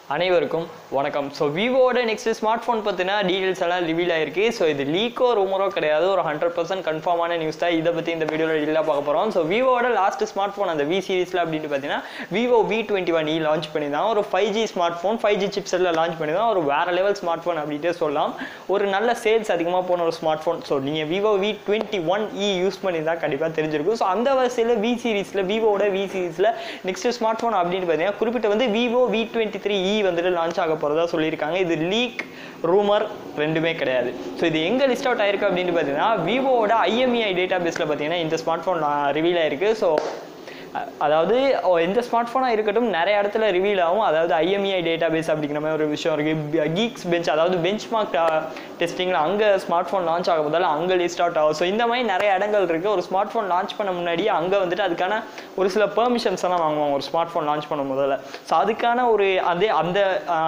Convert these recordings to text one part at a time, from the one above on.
அனைவருக்கும் வணக்கம். ஸோ விவோட நெக்ஸ்ட் ஸ்மார்ட் ஃபோன் பற்றினா டீட்டெயில்ஸ் எல்லாம் ரிவீல் ஆயிருக்கு. ஸோ இது லீக்கோ ரூமரோ கிடையாது, ஒரு 100% கன்ஃபார்மான நியூஸ் தான். இதை பற்றி இந்த வீடியோவில் டீலாக பார்க்க போகிறோம். ஸோ விவோட லாஸ்ட் ஸ்மார்ட் ஃபோன் அந்த வி சீரிஸில் அப்படின்னு பார்த்தீங்கன்னா விவோ v23e லான்ச் பண்ணி தான் ஒரு 5G smart phone 5G சிப்ஸில் launch பண்ணி தான் ஒரு வேறு லெவல் ஸ்மார்ட் ஃபோன் அப்படின்ட்டு சொல்லலாம். ஒரு நல்ல சேல்ஸ் அதிகமாக போன ஒரு ஸ்மார்ட் ஃபோன். ஸோ நீங்கள் விவோ v21e யூஸ் பண்ணி தான் கண்டிப்பாக தெரிஞ்சிருக்கும். ஸோ அந்த வரிசையில் வி சீரிஸில் விவோட வி சீரிஸில் நெக்ஸ்ட் ஸ்மார்ட் ஃபோன் அப்படின்னு பார்த்தீங்கன்னா குறிப்பிட்ட வந்து விவோ v23e வந்துட்டு லான்ச் ஆக போகிறதா சொல்லியிருக்காங்க. இது லீக் ரூமர் ரெண்டுமே கிடையாது. ஸோ இது எங்கே லிஸ்ட் அவுட் ஆயிருக்கு அப்படின்னு பார்த்தீங்கன்னா விவோட IMEI டேட்டா பேஸில் பார்த்தீங்கன்னா இந்த ஸ்மார்ட் ஃபோன் ரிவீல் ஆயிருக்கு. ஸோ அதாவது எந்த ஸ்மார்ட் ஃபோனாக இருக்கட்டும் நிறைய இடத்துல ரிவீல் ஆகும். அதாவது IMEI டேட்டா பேஸ் அப்படிங்கிற மாதிரி ஒரு விஷயம் இருக்குது. கீக்ஸ் பெஞ்ச் அதாவது பெஞ்ச் மார்க் டெஸ்டிங்கில் அங்கே ஸ்மார்ட் ஃபோன் லான்ச் ஆக போதால அங்கே லிஸ்ட் அவுட் ஆகும். ஸோ இந்த மாதிரி நிறைய இடங்கள் இருக்குது. ஒரு ஸ்மார்ட் ஃபோன் லான்ச் பண்ண முன்னாடி அங்கே வந்துட்டு அதுக்கான ஒரு சில பெர்மிஷன்ஸ் எல்லாம் வாங்குவாங்க ஒரு ஸ்மார்ட் ஃபோன் லான்ச் பண்ண முதல்ல. ஸோ அதுக்கான ஒரு அந்த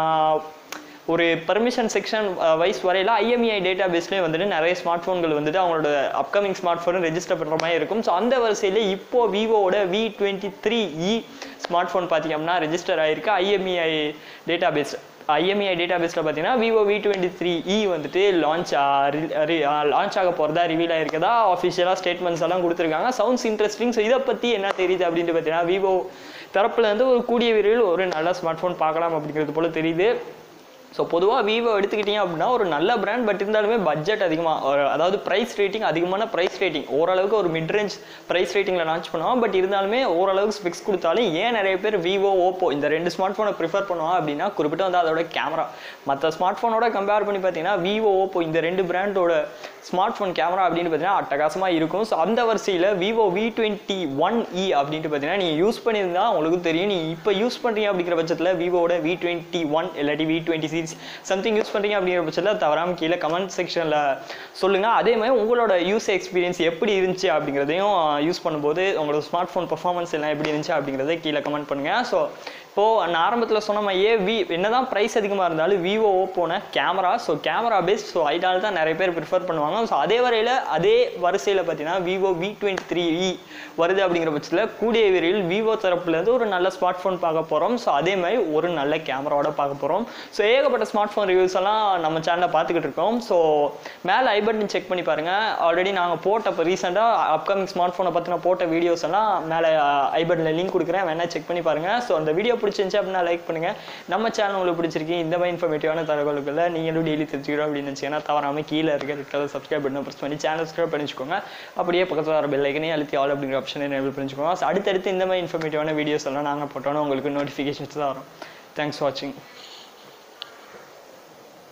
ஒரு பர்மிஷன் செக்ஷன் வைஸ் வரையில் IMEI டேட்டா பேஸ்லேயே வந்துட்டு நிறைய ஸ்மார்ட் ஃபோன்கள் வந்துட்டு அவங்களோட அப்கமிங் ஸ்மார்ட் ஃபோன் ரெஜிஸ்டர் பண்ணுற மாதிரி இருக்கும். ஸோ அந்த வரிசையில் இப்போது விவோட v23e ஸ்மார்ட் ஃபோன் பார்த்தீங்கன்னா ரெஜிஸ்டர் ஆகிருக்கு IMEI டேட்டா பேஸ். IMEI டேட்டா பேஸில் பார்த்தீங்கன்னா விவோ v23e வந்துட்டு லான்ச் ஆக போகிறதா ரிவீல் ஆகிருக்கதா ஆஃபிஷியலாக ஸ்டேட்மெண்ட்ஸ் எல்லாம் கொடுத்துருக்காங்க. Sounds interesting. ஸோ இதை பற்றி என்ன தெரியுது அப்படின்ட்டு பார்த்தீங்கன்னா விவோ தரப்புலேருந்து ஒரு கூடிய விரைவில் ஒரு நல்ல ஸ்மார்ட் ஃபோன் பார்க்கலாம் அப்படிங்கிறது போல் தெரியுது. ஸோ பொதுவாக விவோ எடுத்துக்கிட்டீங்க அப்படின்னா ஒரு நல்ல பிராண்ட், பட் இருந்தாலுமே பட்ஜெட் அதிகமாக, அதாவது ப்ரைஸ் ரேட்டிங் அதிகமான ப்ரைஸ் ரேட்டிங், ஓரளவுக்கு ஒரு மிட் ரேஞ்ச் ப்ரைஸ் ரேட்டிங்கில் லான்ச் பண்ணுவான். பட் இருந்தாலுமே ஓரளவுக்கு ஸ்பெக்ஸ் கொடுத்தாலும் ஏன் நிறைய பேர் விவோ ஓப்போ இந்த ரெண்டு ஸ்மார்ட் ஃபோனை ப்ரிஃபர் பண்ணுவாங்க அப்படின்னா குறிப்பிட்ட வந்து அதோட கேமரா மற்ற ஸ்மார்ட் ஃபோனோட கம்பேர் பண்ணி பார்த்தீங்கன்னா விவோ ஓப்போ இந்த ரெண்டு பிராண்டோட ஸ்மார்ட் ஃபோன் கேமரா அப்படின்னு பார்த்தீங்கன்னா அட்டகாசமாக இருக்கும். ஸோ அந்த வரிசையில் விவோ v21e அப்படின்ட்டு பார்த்தீங்கன்னா நீங்கள் யூஸ் பண்ணியிருந்தால் உங்களுக்கு தெரியும். நீ இப்போ யூஸ் பண்ணுறீங்க அப்படிங்கிற பட்சத்தில் விவோட v21 இல்லாட்டி v20 சம்திங் யூஸ் பண்ணுறீங்க அப்படிங்கிற பட்சத்தில் தவறாமல் கீழே கமெண்ட் செக்ஷனில் சொல்லுங்கள். அதே மாதிரி உங்களோட யூஸ் எக்ஸ்பீரியன்ஸ் எப்படி இருந்துச்சு அப்படிங்கிறதையும் யூஸ் பண்ணும்போது உங்களோட ஸ்மார்ட் ஃபோன் பர்ஃபார்மன்ஸ் எல்லாம் எப்படி இருந்துச்சு அப்படிங்கிறத கீழே கமெண்ட் பண்ணுங்கள். ஸோ இப்போது நான் ஆரம்பத்தில் சொன்ன மாதிரியே என்னதான் ப்ரைஸ் அதிகமாக இருந்தாலும் விவோ ஓப்போன camera, so camera based, so ஐடால் தான் நிறைய பேர் ப்ரிஃபர் பண்ணுவாங்க. ஸோ அதே வரிசையில் பார்த்தீங்கன்னா விவோ v23e வருது அப்படிங்கிற பட்சத்தில் கூடிய விரைவில் விவோ தரப்புலேருந்து ஒரு நல்ல ஸ்மார்ட் ஃபோன் பார்க்க போகிறோம். ஸோ அதே மாதிரி ஒரு நல்ல கேமராவோட பார்க்க போகிறோம். ஸோ ஏகப்பட்ட ஸ்மார்ட் ஃபோன் ரிவ்யூஸ் எல்லாம் நம்ம சேனலில் பார்த்துக்கிட்டு இருக்கோம். ஸோ மேலே ஐ பட்டன் செக் பண்ணி பாருங்கள். ஆல்ரெடி நாங்கள் போட்ட இப்போ ரீசெண்டாக அப்கமிங் ஸ்மார்ட் ஃபோனை பற்றின போட்ட வீடியோஸ் எல்லாம் மேலே ஐ பட்டனில் லிங்க் கொடுக்குறேன், வேணால் செக் பண்ணி பாருங்கள். ஸோ அந்த வீடியோ பிடிச்சிருந்துச்சு அப்படின்னா லைக் பண்ணுங்கள். நம்ம சேனல் உங்களுக்கு பிடிச்சிருக்கு இந்த மாதிரி இன்ஃபர்மேட்டிவான தகவல்களை நீங்களும் டெய்லி தெரிஞ்சுக்கிறோம் அப்படின்னு நினச்சிங்கன்னா தவறாமல் கீழே இருக்கிற சப்ஸ்கிரைப் பண்ணி ப்ரெஸ் பண்ணி சேனல் சப்ஸ்கிரைப் பண்ணி வச்சுக்கோங்க. அப்படியே பக்கத்தில் வர பெல் ஐக்கனே அழுத்தி ஆல் அப்படிங்கிற ஆப்ஷனை எனேபிள் பண்ணிச்சுக்கோங்க. ஸோ அடுத்தடுத்து இந்த மாதிரி இன்ஃபர்மேட்டிவான வீடியோஸ் எல்லாம் நாங்கள் போட்டோன்னா உங்களுக்கு நோட்டிஃபிகேஷன்ஸ் தான் வரும். தேங்க்ஸ் ஃபார் வாட்சிங்.